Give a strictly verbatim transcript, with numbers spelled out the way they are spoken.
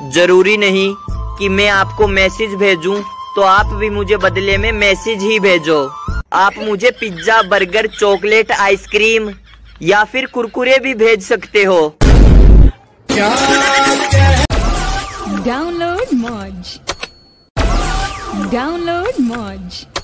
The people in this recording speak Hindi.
जरूरी नहीं कि मैं आपको मैसेज भेजूं तो आप भी मुझे बदले में मैसेज ही भेजो। आप मुझे पिज्जा, बर्गर, चॉकलेट, आइसक्रीम या फिर कुरकुरे भी भेज सकते हो। डाउनलोड मौज, डाउनलोड मौज।